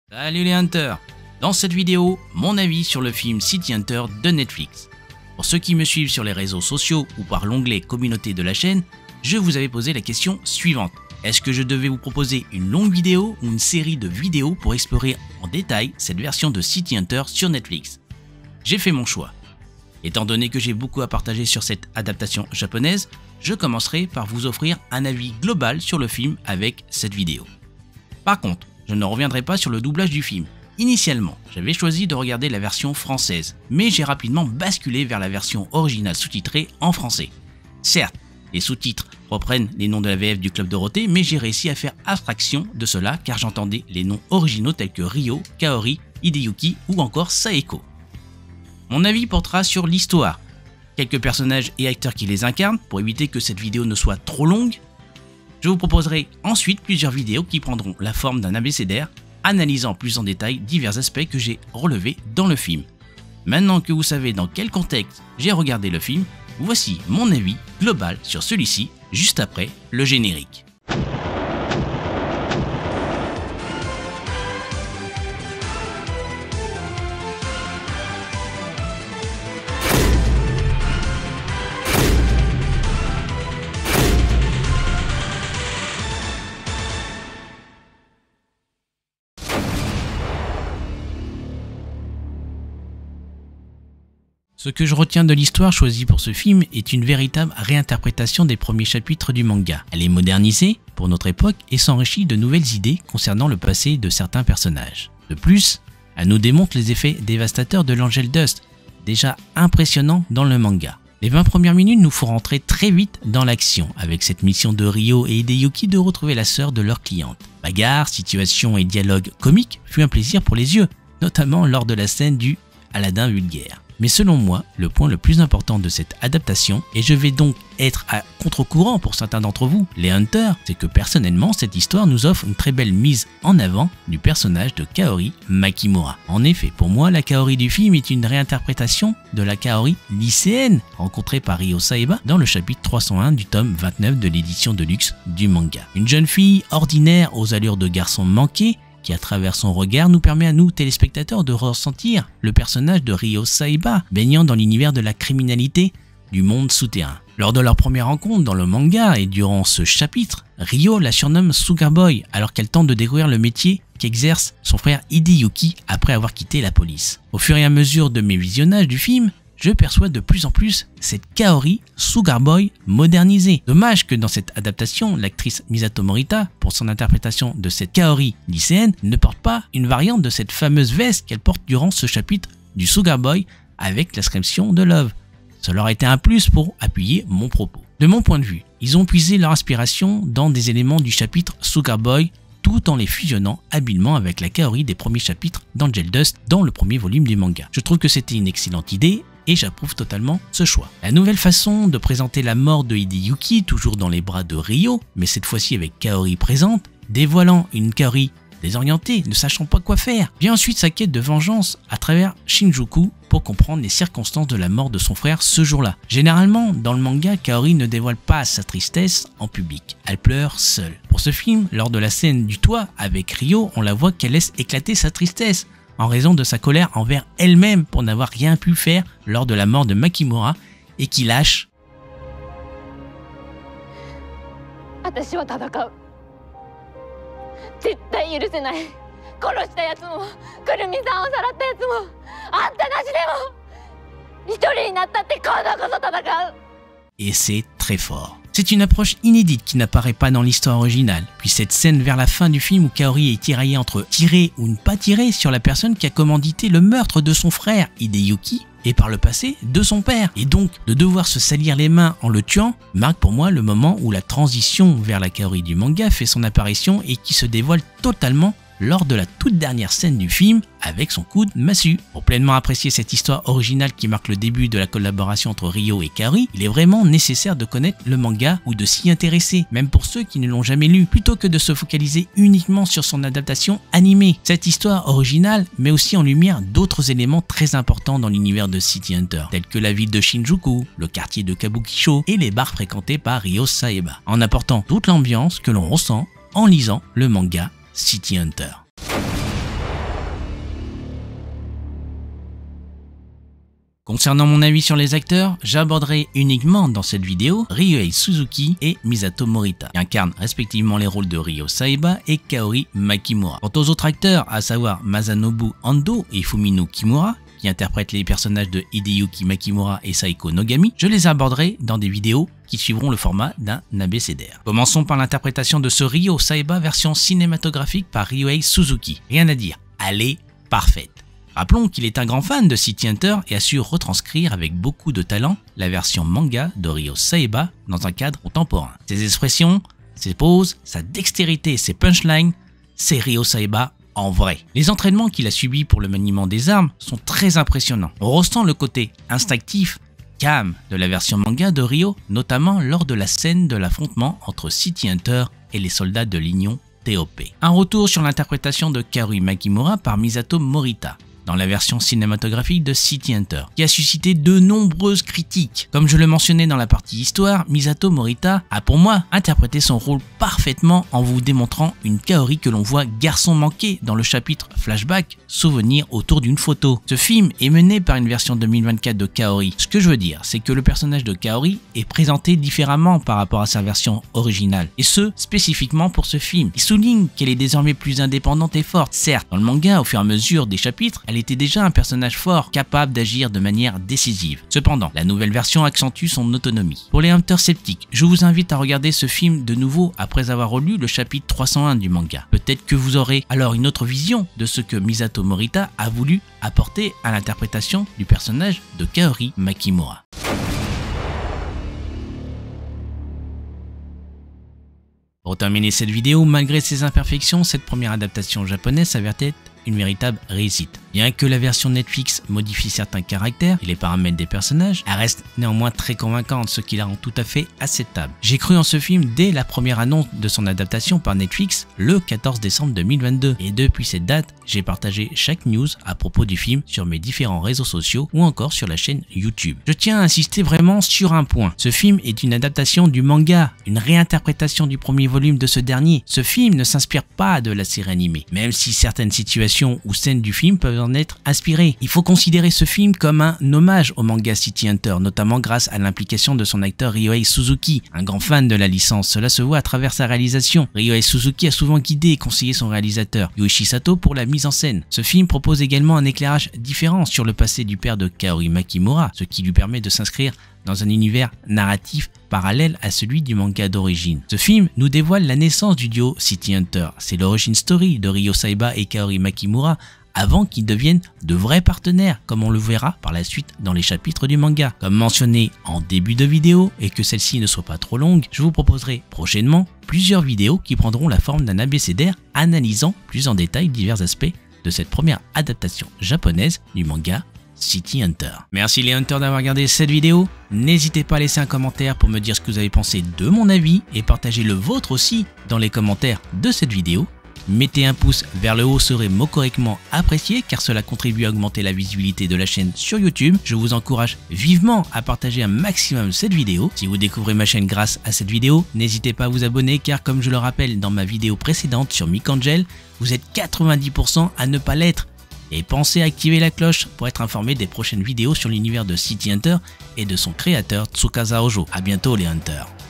Salut les hunters! Dans cette vidéo, mon avis sur le film City Hunter de Netflix. Pour ceux qui me suivent sur les réseaux sociaux ou par l'onglet communauté de la chaîne, je vous avais posé la question suivante. Est-ce que je devais vous proposer une longue vidéo ou une série de vidéos pour explorer en détail cette version de City Hunter sur Netflix? J'ai fait mon choix. Étant donné que j'ai beaucoup à partager sur cette adaptation japonaise, je commencerai par vous offrir un avis global sur le film avec cette vidéo. Par contre, je ne reviendrai pas sur le doublage du film. Initialement, j'avais choisi de regarder la version française, mais j'ai rapidement basculé vers la version originale sous-titrée en français. Certes, les sous-titres reprennent les noms de la VF du Club Dorothée, mais j'ai réussi à faire abstraction de cela car j'entendais les noms originaux tels que Ryo, Kaori, Hideyuki ou encore Saeko. Mon avis portera sur l'histoire, quelques personnages et acteurs qui les incarnent pour éviter que cette vidéo ne soit trop longue. Je vous proposerai ensuite plusieurs vidéos qui prendront la forme d'un abécédaire, analysant plus en détail divers aspects que j'ai relevés dans le film. Maintenant que vous savez dans quel contexte j'ai regardé le film, voici mon avis global sur celui-ci, juste après le générique. Ce que je retiens de l'histoire choisie pour ce film est une véritable réinterprétation des premiers chapitres du manga. Elle est modernisée pour notre époque et s'enrichit de nouvelles idées concernant le passé de certains personnages. De plus, elle nous démontre les effets dévastateurs de l'Angel Dust, déjà impressionnant dans le manga. Les 20 premières minutes nous font rentrer très vite dans l'action, avec cette mission de Ryo et Hideyuki de retrouver la sœur de leur cliente. Bagarres, situations et dialogues comiques fut un plaisir pour les yeux, notamment lors de la scène du Aladdin vulgaire. Mais selon moi, le point le plus important de cette adaptation, et je vais donc être à contre-courant pour certains d'entre vous, les Hunters, c'est que personnellement, cette histoire nous offre une très belle mise en avant du personnage de Kaori Makimura. En effet, pour moi, la Kaori du film est une réinterprétation de la Kaori lycéenne rencontrée par Ryo Saeba dans le chapitre 301 du tome 29 de l'édition de luxe du manga. Une jeune fille ordinaire aux allures de garçon manqué, qui à travers son regard nous permet à nous téléspectateurs de ressentir le personnage de Ryo Saeba baignant dans l'univers de la criminalité du monde souterrain. Lors de leur première rencontre dans le manga et durant ce chapitre, Ryo la surnomme Sugar Boy alors qu'elle tente de découvrir le métier qu'exerce son frère Hideyuki après avoir quitté la police. Au fur et à mesure de mes visionnages du film, je perçois de plus en plus cette Kaori Sugar Boy modernisée. Dommage que dans cette adaptation, l'actrice Misato Morita, pour son interprétation de cette Kaori lycéenne, ne porte pas une variante de cette fameuse veste qu'elle porte durant ce chapitre du Sugar Boy avec l'inscription de Love. Cela aurait été un plus pour appuyer mon propos. De mon point de vue, ils ont puisé leur inspiration dans des éléments du chapitre Sugar Boy tout en les fusionnant habilement avec la Kaori des premiers chapitres d'Angel Dust dans le premier volume du manga. Je trouve que c'était une excellente idée et j'approuve totalement ce choix. La nouvelle façon de présenter la mort de Hideyuki, toujours dans les bras de Ryo, mais cette fois-ci avec Kaori présente, dévoilant une Kaori désorientée, ne sachant pas quoi faire, vient ensuite sa quête de vengeance à travers Shinjuku pour comprendre les circonstances de la mort de son frère ce jour-là. Généralement, dans le manga, Kaori ne dévoile pas sa tristesse en public, elle pleure seule. Pour ce film, lors de la scène du toit avec Ryo, on la voit qu'elle laisse éclater sa tristesse, en raison de sa colère envers elle-même pour n'avoir rien pu faire lors de la mort de Makimura et qui lâche et c'est très fort. C'est une approche inédite qui n'apparaît pas dans l'histoire originale. Puis cette scène vers la fin du film où Kaori est tiraillée entre tirer ou ne pas tirer sur la personne qui a commandité le meurtre de son frère Hideyuki et par le passé de son père. Et donc de devoir se salir les mains en le tuant marque pour moi le moment où la transition vers la Kaori du manga fait son apparition et qui se dévoile totalement lors de la toute dernière scène du film avec son coup de massue. Pour pleinement apprécier cette histoire originale qui marque le début de la collaboration entre Ryo et Kaori, il est vraiment nécessaire de connaître le manga ou de s'y intéresser, même pour ceux qui ne l'ont jamais lu, plutôt que de se focaliser uniquement sur son adaptation animée. Cette histoire originale met aussi en lumière d'autres éléments très importants dans l'univers de City Hunter, tels que la ville de Shinjuku, le quartier de Kabukicho et les bars fréquentés par Ryo Saeba, en apportant toute l'ambiance que l'on ressent en lisant le manga City Hunter. Concernant mon avis sur les acteurs, j'aborderai uniquement dans cette vidéo Ryuhei Suzuki et Misato Morita, qui incarnent respectivement les rôles de Ryo Saeba et Kaori Makimura. Quant aux autres acteurs, à savoir Masanobu Ando et Fumino Kimura, qui interprètent les personnages de Hideyuki Makimura et Saiko Nogami, je les aborderai dans des vidéos qui suivront le format d'un abécédaire. Commençons par l'interprétation de ce Ryo Saeba version cinématographique par Ryuhei Suzuki. Rien à dire, elle est parfaite. Rappelons qu'il est un grand fan de City Hunter et a su retranscrire avec beaucoup de talent la version manga de Ryo Saeba dans un cadre contemporain. Ses expressions, ses poses, sa dextérité et ses punchlines, c'est Ryo Saeba en vrai. Les entraînements qu'il a subis pour le maniement des armes sont très impressionnants. On ressent le côté instinctif, calme de la version manga de Ryo, notamment lors de la scène de l'affrontement entre City Hunter et les soldats de l'Union TOP. Un retour sur l'interprétation de Kaori Makimura par Misato Morita dans la version cinématographique de City Hunter, qui a suscité de nombreuses critiques. Comme je le mentionnais dans la partie histoire, Misato Morita a pour moi interprété son rôle parfaitement en vous démontrant une Kaori que l'on voit garçon manqué dans le chapitre Flashback, souvenir autour d'une photo. Ce film est mené par une version 2024 de Kaori. Ce que je veux dire, c'est que le personnage de Kaori est présenté différemment par rapport à sa version originale, et ce, spécifiquement pour ce film. Il souligne qu'elle est désormais plus indépendante et forte. Certes, dans le manga, au fur et à mesure des chapitres, elle était déjà un personnage fort, capable d'agir de manière décisive. Cependant, la nouvelle version accentue son autonomie. Pour les hunters sceptiques, je vous invite à regarder ce film de nouveau après avoir relu le chapitre 301 du manga. Peut-être que vous aurez alors une autre vision de ce que Misato Morita a voulu apporter à l'interprétation du personnage de Kaori Makimura. Pour terminer cette vidéo, malgré ses imperfections, cette première adaptation japonaise s'avère être une véritable réussite. Bien que la version Netflix modifie certains caractères et les paramètres des personnages, elle reste néanmoins très convaincante, ce qui la rend tout à fait acceptable. J'ai cru en ce film dès la première annonce de son adaptation par Netflix le 14 décembre 2022 et depuis cette date, j'ai partagé chaque news à propos du film sur mes différents réseaux sociaux ou encore sur la chaîne YouTube. Je tiens à insister vraiment sur un point. Ce film est une adaptation du manga, une réinterprétation du premier volume de ce dernier. Ce film ne s'inspire pas de la série animée, même si certaines situations ou scènes du film peuvent en être inspirées. Il faut considérer ce film comme un hommage au manga City Hunter, notamment grâce à l'implication de son acteur Ryuhei Suzuki, un grand fan de la licence. Cela se voit à travers sa réalisation. Ryuhei Suzuki a souvent guidé et conseillé son réalisateur, Yoichi Sato, pour la mise en scène. Ce film propose également un éclairage différent sur le passé du père de Kaori Makimura, ce qui lui permet de s'inscrire dans un univers narratif parallèle à celui du manga d'origine. Ce film nous dévoile la naissance du duo City Hunter. C'est l'origin story de Ryo Saeba et Kaori Makimura avant qu'ils deviennent de vrais partenaires, comme on le verra par la suite dans les chapitres du manga. Comme mentionné en début de vidéo, et que celle-ci ne soit pas trop longue, je vous proposerai prochainement plusieurs vidéos qui prendront la forme d'un abécédaire analysant plus en détail divers aspects de cette première adaptation japonaise du manga City Hunter. Merci les hunters d'avoir regardé cette vidéo. N'hésitez pas à laisser un commentaire pour me dire ce que vous avez pensé de mon avis et partagez le vôtre aussi dans les commentaires de cette vidéo. Mettez un pouce vers le haut serait correctement apprécié car cela contribue à augmenter la visibilité de la chaîne sur YouTube. Je vous encourage vivement à partager un maximum cette vidéo. Si vous découvrez ma chaîne grâce à cette vidéo, n'hésitez pas à vous abonner car comme je le rappelle dans ma vidéo précédente sur Micangel, vous êtes 90% à ne pas l'être. Et pensez à activer la cloche pour être informé des prochaines vidéos sur l'univers de City Hunter et de son créateur Tsukasa Ojo. A bientôt les hunters.